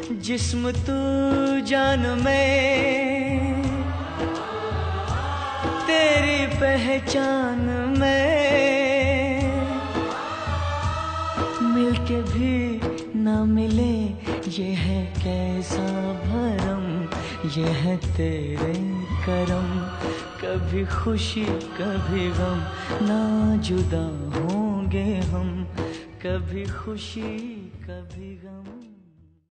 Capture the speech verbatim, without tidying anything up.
जिस्म तू जान में, तेरी पहचान में, मिलके भी ना मिले ये है कैसा भरम, ये है तेरे करम। कभी खुशी कभी गम, ना जुदा होंगे हम, कभी खुशी कभी गम।